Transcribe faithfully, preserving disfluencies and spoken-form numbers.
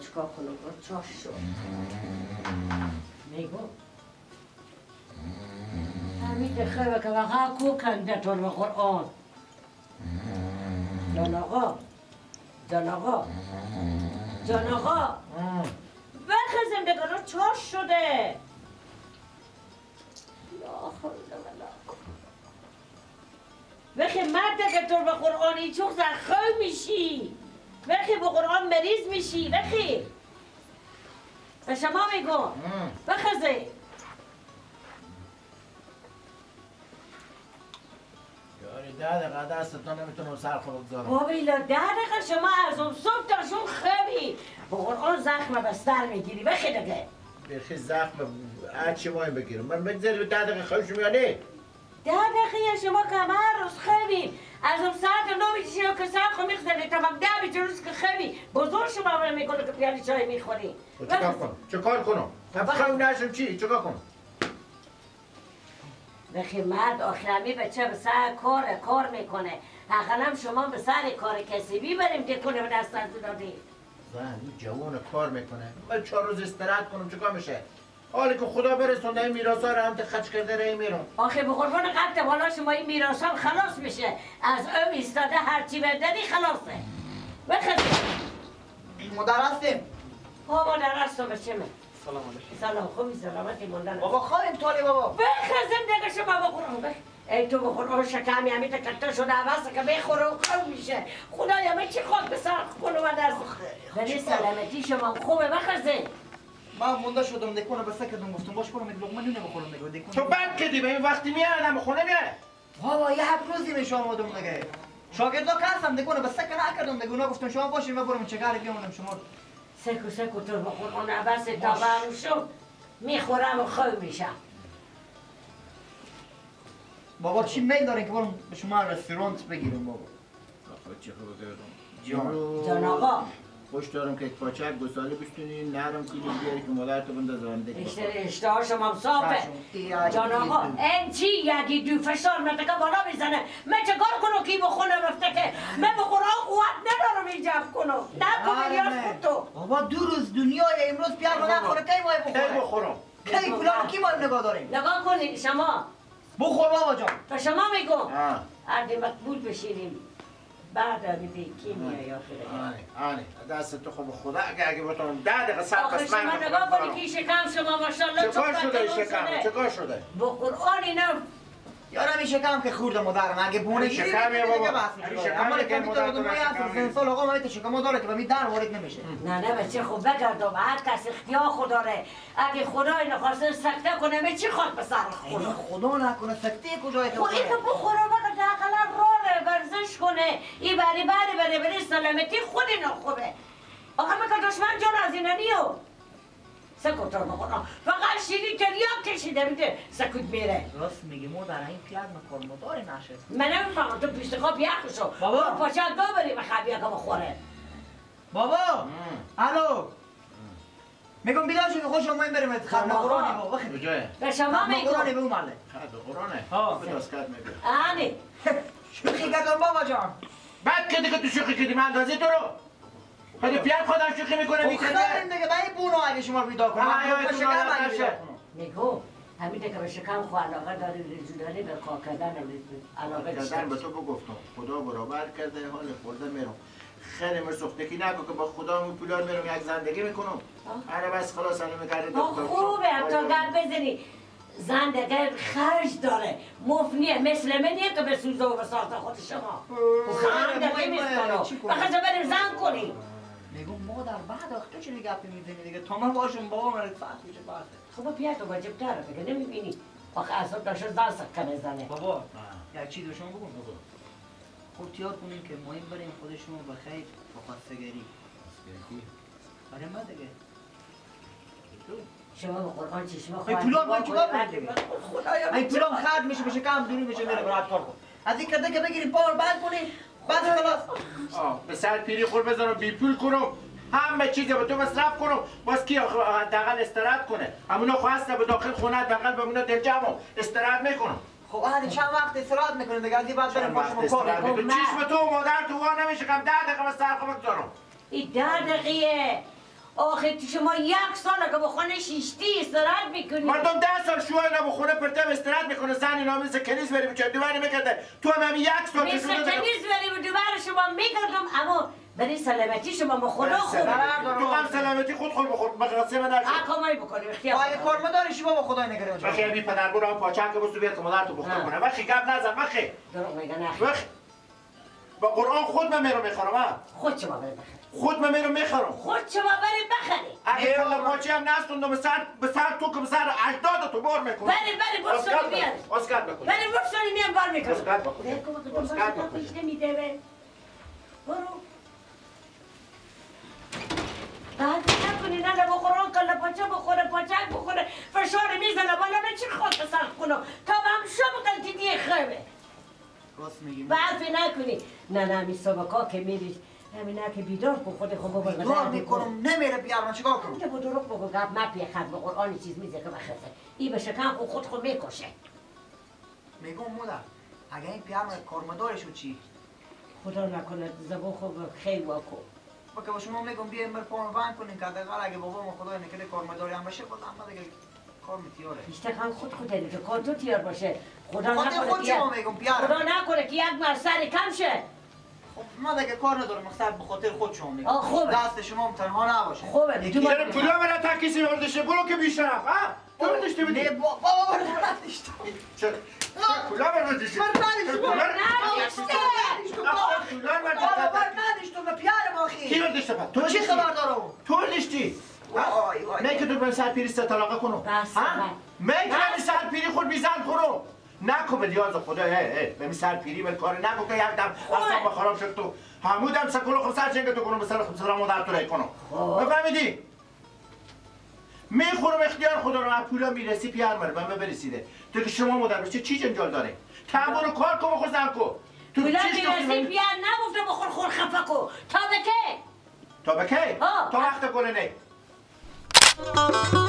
چکار کنم چاش شد میگو همین خیلی که وقتا کو کنده تو رو قرآن جان آقا جان آقا جان آقا وقت زندگانو چاش شده لا حول ولا قوة وقتی مرد که تو به قرآنی چوخ زخم میشی وقتی به قرآن مریض میشی وقتی به شما میگم بخزه یاری ده دقیقه دستتون نمیتونم سر خود بگذارم بابیلا ده دقیقه شما از اون صبح تا شون خیلی به قرآن زخم بستر میگیری وقتی دیگه بیخی زخم هرچی مایم بگیرم من بگذاری به ده دقیقه خواهشم یا نه ده دقیقه شما که هر روز خیلی از اون ساعت نو میکشی و که ساعت خو میخزنی تا مگده بیچه روز که خیلی بزرگ شما برای میکنه که پیالی چای میخوری چکار کنم؟ چکار کنم؟ خیلی نشم چی؟ چکار کنم؟ بخی مرد آخرمی بچه به سر کار کار میکنه حقا شما به سر کار کسبی بریم که کنه به دست از دادی زن این جوان کار میکنه من چهار روز استراحت کنم چکار میشه؟ حالی که خدا برسونده این میراثا رو هم خرج کرده رای میرم آخه به قربان قد بالا شما این میراثا خلاص میشه از ام ایستاده هرچی بدنی خلاصه بخزی مادر هستیم ها مادر هستم بچه من سلام علیکم سلام خوبی سلامتی موندن بابا خواهیم تالی بابا بخزم دیگه شما به قرآن بخ ای تو به قرآن شکمی همی تا کتا شده عوضه که بخوره و خوب میشه خدای همه چی خود به سر کنه و درست ولی سلامتی شما خوبه بخزه من مونده شدم دکونه به سکتون گفتم باش برم یک لقمه نونه بخورم دیگه دکونه تو بد کردی به این وقتی میاد هم خونه میاد بابا یه هفت روزی میشه آمدم دیگه شاگردا کسم دکونه به سکه نکردم دیگه اونا گفتم شما باشین من برم چکاری بیامونم شما سکو سکو تو به قرآن عوض تا برم شد میخورم و خوب میشم بابا چی میل دارین که برم به شما رستورانت بگیرم بابا آخه چه خبر بگیرم جان جان آقا خوش دارم که پاچک گساله بستونی نرم کنی بیاری که مادر تو بنده زمانده که اشتها شما صافه جان آقا این چی یکی دو فشار متکه بالا میزنه من چه کار کنم که بخونه رفته که من به قرآن قوت ندارم این جمع کنم نه کنم یاد خود تو بابا دو روز دنیای امروز پیار ما نخوره کی مای بخوره کی بخورم کی کلام کی مای نگاه داریم نگاه کنید شما بخور بابا جان تا شما میگم هرده مقبول بشینیم بعد میدی کیمیایی آخره آنه آنه دست تو خوب خدا اگه اگه بتونم ده دقیقه سر آخه شما نگاه کنی که شکم شما ماشاءالله چکار شده شکم چکار شده با قرآن اینا یارم این شکم که خورده مادرم اگه بونه گیری شکمیه بابا اما که مادر تو میاد سال آقا من شکم داره که به می در وارد نمیشه نه نه بچه خوب بگردم هر کس اختیار خود داره اگه خدای نخواسته سکته کنه می چی خواهد به سر خونه خدا نکنه سکته کجای تو خب این که بخوره وقت اقلا راه ورزش کنه این بری بری بری بری سلامتی خودی نخوبه آقا من دشمن جان از اینه نیو سکوت رو بخورم فقط شیری تریاک کشیده میده سکوت میره راست میگه مادر این پیاد مکار مداری نشه من نمیفهمم تو پیشت خواب یخ شو بابا پاچه دو بری بخواب یکا بخوره بابا الو میگم بیدار شو که خوش اومدین بریم ختم قرآنی بابا بخیر کجایه به شما میگم قرآنی به اومده ختم قرآنه ها بدست کرد میگه آنی شوخی کردم بابا جان بعد که دیگه تو شوخی کردی من اندازه تو رو خیلی پیار خودم شوخی میکنه میکنه خیلی دیگه به این بونو اگه شما بیدار کنم میگو همین که به شکم خو علاقه داری رجولانی به کار کردن علاقه کردن به تو بگفتم خدا برابر کرده حال خورده میرم خیلی مرسختکی نکن که با خدا اون پولار میرم یک زندگی میکنم آره بس خلاص الان میگرده دکتر خوبه هم تا گرد بزنی زندگی خرج داره مفنیه مثل منیه که به سوزه و بساط خود شما زندگی میستانو بخواست بریم زن کنی میگم مادر بعد آخه تو چلی گپی میزنی دیگه تا من باشم بابا من فقط میشه بعد خب بیا تو واجب تره دیگه نمیبینی آخه اصلا داشته زن سکه میزنه بابا یک چیز رو شما بگم خب تیار کنیم که مهم بریم خودشون بخیر با خواستگری آره ما دیگه شما به قرآن چشما خواهد پولان باید چیکار کنیم این پولان خرد میشه بشه کم دونی میشه میره برات کار کن از این کرده که بگیریم پاور بند کنیم بعد خلاص آه به سر پیری خور بزنم بی پول کنم همه چیز به تو مصرف کنم باز کی حداقل استراحت کنه همونا خواسته به داخل خونه حداقل بمونه دل جمع استراحت میکنم خب هر چند وقت استراحت میکنیم دیگه از این بعد بریم پاشم کار کنیم چشم تو مادر تو وا نمیشه کم ده دقیقه بس سر بگذارم این ده دقیقه آخه شما یک سال که به خانه شیشتی استراحت میکنی مردم ده سال شوهای اینا به خونه پرتم استراحت میکنه زن اینا مثل کنیز بری بچه دوباره میکرده تو هم همین یک سال مثل کنیز بری و دوباره شما میکردم اما برای سلامتی شما به خدا خوب تو هم سلامتی خود خود بخور مقرصه من نشد حکامایی بکنی اختیار آیا کارمدار شما با خدای نگره اونجا بخی بی پدر برو هم پاچه که بستو بیاد که مادر تو بخور کنه بخی گپ نزن بخی دروغ میگه نه بخی با قرآن خود من میرو میخورم خود شما بری بخری خود من میرو میخورم خود شما بری بخری اگه کلا پاچه هم نستوندم به سر به سر تو که به سر اجداد تو بار میکنم بری بری برسانی بیاد اسکت بکن بری برسانی میاد بار میکنم اسکت بکن اسکت بکن بکن پیش نمیده برو بعد نکنی نه نه بخوران کلا پاچه بخوره پاچک بخوره فشار میزنه بالا من چی خود سخت کنم تا هم شب قلتی دیگه خوبه راست میگیم بعد نکنی نه نه می سبکا که میریش همینا که بیدار کن خود خوب بابا بیدار میکنم نمیره بیار من چیکار کنم که با دروغ بگو گپ مپی خد به قرآن چیز میزه که بخفه ای به شکم خود خود خود میکشه میگم مادر اگه این پیار من کارمدارشو چی خدا نکنه زبون خوب خیلی واکو با که با شما میگم بیایم بر پام بند کنین که حداقل اگه بابا ما خدای نکرده کارمداری هم باشه باز هم دیگه کار میتیاره بیشتر هم خود خود داری که کار تو تیار باشه خدا خود نکنه خود که شما یک- میگم پیار خدا نکنه که یک مر سر کم شه خب ما دیگه کار ندارم مقصد به خاطر خود شما میگم آه، خوبه. دست شما هم تنها نباشه خوبه یکی تو چرا پولا من تا کسی بردشه برو که بیشتر ها تو بردشته نه بدی بابا بابا برداشت چرا پولا من بردشه برداشت پولا نداشته. پولا من بابا بردشه برداشت تو پیار ما کی خی بردشته پس تو چی خبر دارو تو بردشتی وای وای نه که تو به سر پیری طلاقه کنو بس، ها بس. من که به سر پیری خود بیزن کنو نکو به دیاز خدا اه اه به سر پیری بل کار نکو که یک دم اصلا خراب شد تو حمودم سکولو خود سر چنگ تو کنو به سر خود سر مادر تو رای کنو بفهمیدی میخورم اختیار خدا رو پولا میرسی پیار مره من برسیده تو که شما مادر بشه چی جنجال داره تمام کار کو خود زن کو تو پولا چیش تو میرسی که- پیار نگفته بخور خور خفه کو تا به که تا بکی ها. تا وقت گله نه